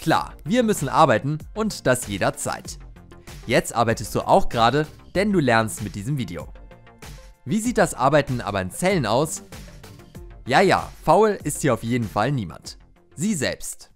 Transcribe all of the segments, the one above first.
Klar, wir müssen arbeiten und das jederzeit. Jetzt arbeitest du auch gerade, denn du lernst mit diesem Video. Wie sieht das Arbeiten aber in Zellen aus? Ja, faul ist hier auf jeden Fall niemand. Sie selbst.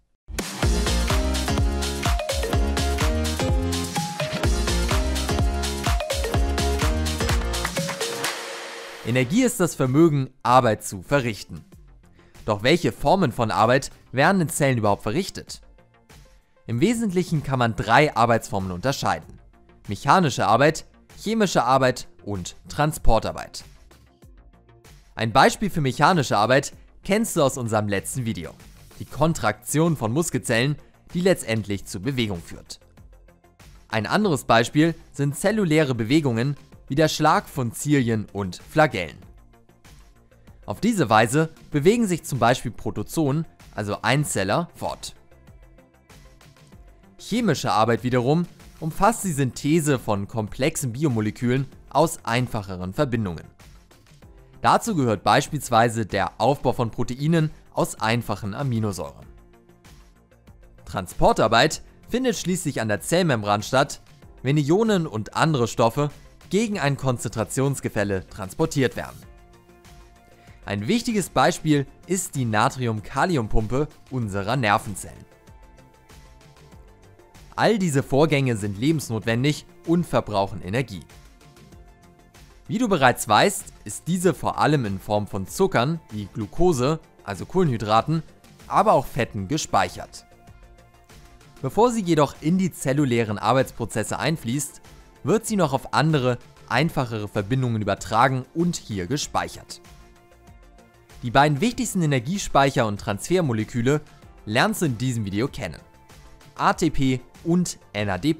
Energie ist das Vermögen, Arbeit zu verrichten. Doch welche Formen von Arbeit werden in Zellen überhaupt verrichtet? Im Wesentlichen kann man 3 Arbeitsformen unterscheiden: mechanische Arbeit, chemische Arbeit und Transportarbeit. Ein Beispiel für mechanische Arbeit kennst du aus unserem letzten Video: die Kontraktion von Muskelzellen, die letztendlich zur Bewegung führt. Ein anderes Beispiel sind zelluläre Bewegungen wie der Schlag von Zilien und Flagellen. Auf diese Weise bewegen sich zum Beispiel Protozoen, also Einzeller, fort. Chemische Arbeit wiederum umfasst die Synthese von komplexen Biomolekülen aus einfacheren Verbindungen. Dazu gehört beispielsweise der Aufbau von Proteinen aus einfachen Aminosäuren. Transportarbeit findet schließlich an der Zellmembran statt, wenn Ionen und andere Stoffe gegen ein Konzentrationsgefälle transportiert werden. Ein wichtiges Beispiel ist die Natrium-Kalium-Pumpe unserer Nervenzellen. All diese Vorgänge sind lebensnotwendig und verbrauchen Energie. Wie du bereits weißt, ist diese vor allem in Form von Zuckern wie Glucose, also Kohlenhydraten, aber auch Fetten gespeichert. Bevor sie jedoch in die zellulären Arbeitsprozesse einfließt, wird sie noch auf andere, einfachere Verbindungen übertragen und hier gespeichert. Die beiden wichtigsten Energiespeicher- und Transfermoleküle lernst du in diesem Video kennen: ATP und NAD+.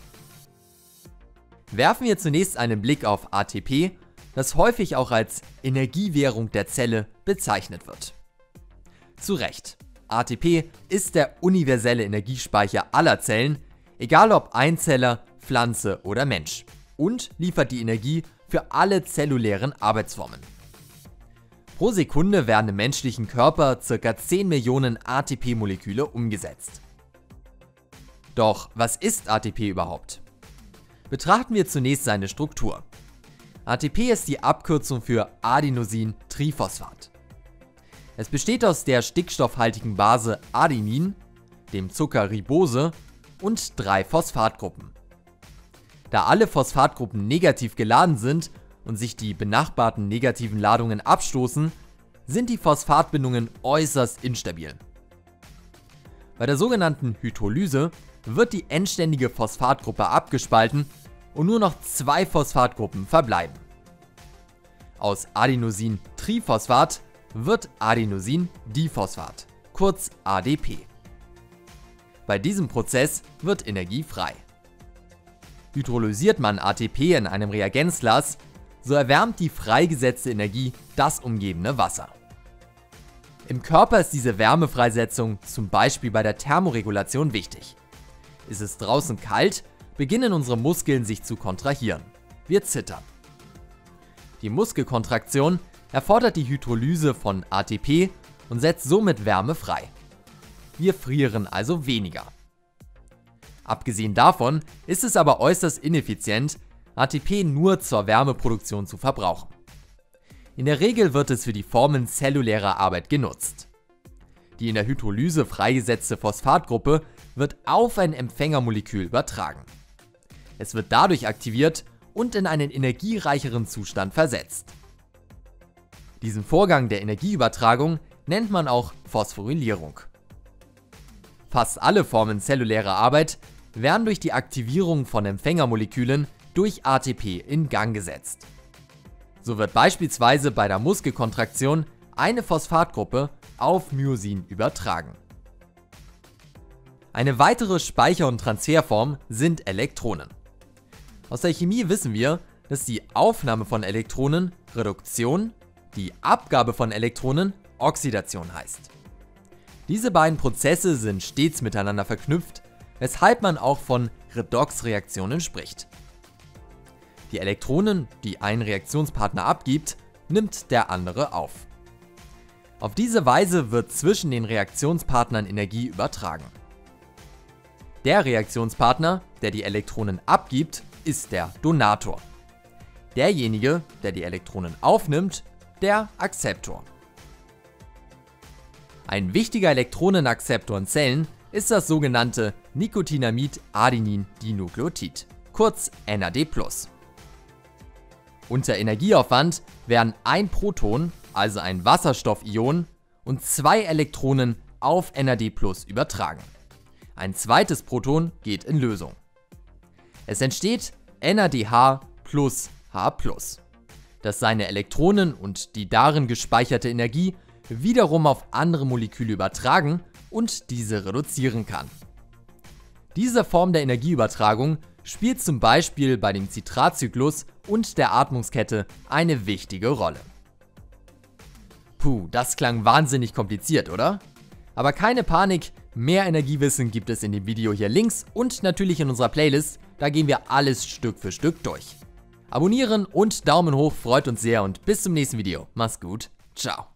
Werfen wir zunächst einen Blick auf ATP, das häufig auch als Energiewährung der Zelle bezeichnet wird. Zu Recht, ATP ist der universelle Energiespeicher aller Zellen, egal ob Einzeller, Pflanze oder Mensch, und liefert die Energie für alle zellulären Arbeitsformen. Pro Sekunde werden im menschlichen Körper ca. 10 Millionen ATP-Moleküle umgesetzt. Doch was ist ATP überhaupt? Betrachten wir zunächst seine Struktur. ATP ist die Abkürzung für Adenosin-Triphosphat. Es besteht aus der stickstoffhaltigen Base Adenin, dem Zucker Ribose und 3 Phosphatgruppen. Da alle Phosphatgruppen negativ geladen sind und sich die benachbarten negativen Ladungen abstoßen, sind die Phosphatbindungen äußerst instabil. Bei der sogenannten Hydrolyse wird die endständige Phosphatgruppe abgespalten und nur noch 2 Phosphatgruppen verbleiben. Aus Adenosin-Triphosphat wird Adenosindiphosphat, kurz ADP. Bei diesem Prozess wird Energie frei. Hydrolysiert man ATP in einem Reagenzglas, so erwärmt die freigesetzte Energie das umgebende Wasser. Im Körper ist diese Wärmefreisetzung zum Beispiel bei der Thermoregulation wichtig. Ist es draußen kalt, beginnen unsere Muskeln sich zu kontrahieren. Wir zittern. Die Muskelkontraktion erfordert die Hydrolyse von ATP und setzt somit Wärme frei. Wir frieren also weniger. Abgesehen davon ist es aber äußerst ineffizient, ATP nur zur Wärmeproduktion zu verbrauchen. In der Regel wird es für die Formen zellulärer Arbeit genutzt. Die in der Hydrolyse freigesetzte Phosphatgruppe wird auf ein Empfängermolekül übertragen. Es wird dadurch aktiviert und in einen energiereicheren Zustand versetzt. Diesen Vorgang der Energieübertragung nennt man auch Phosphorylierung. Fast alle Formen zellulärer Arbeit werden durch die Aktivierung von Empfängermolekülen durch ATP in Gang gesetzt. So wird beispielsweise bei der Muskelkontraktion eine Phosphatgruppe auf Myosin übertragen. Eine weitere Speicher- und Transferform sind Elektronen. Aus der Chemie wissen wir, dass die Aufnahme von Elektronen Reduktion, die Abgabe von Elektronen Oxidation heißt. Diese beiden Prozesse sind stets miteinander verknüpft, weshalb man auch von Redoxreaktionen spricht. Die Elektronen, die ein Reaktionspartner abgibt, nimmt der andere auf. Auf diese Weise wird zwischen den Reaktionspartnern Energie übertragen. Der Reaktionspartner, der die Elektronen abgibt, ist der Donator. Derjenige, der die Elektronen aufnimmt, der Akzeptor. Ein wichtiger Elektronenakzeptor in Zellen ist das sogenannte Nicotinamid-Adenin-Dinukleotid, kurz NAD+. Unter Energieaufwand werden ein Proton, also ein Wasserstoffion, und 2 Elektronen auf NAD+ übertragen. Ein zweites Proton geht in Lösung. Es entsteht NADH plus H+, das seine Elektronen und die darin gespeicherte Energie wiederum auf andere Moleküle übertragen und diese reduzieren kann. Diese Form der Energieübertragung spielt zum Beispiel bei dem Citratzyklus und der Atmungskette eine wichtige Rolle. Puh, das klang wahnsinnig kompliziert, oder? Aber keine Panik, mehr Energiewissen gibt es in dem Video hier links und natürlich in unserer Playlist, da gehen wir alles Stück für Stück durch. Abonnieren und Daumen hoch freut uns sehr und bis zum nächsten Video. Mach's gut, ciao.